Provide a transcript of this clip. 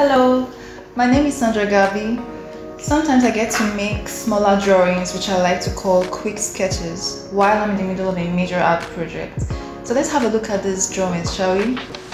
Hello, my name is Sandra Gaby. Sometimes I get to make smaller drawings which I like to call quick sketches while I'm in the middle of a major art project. So let's have a look at these drawings, shall we?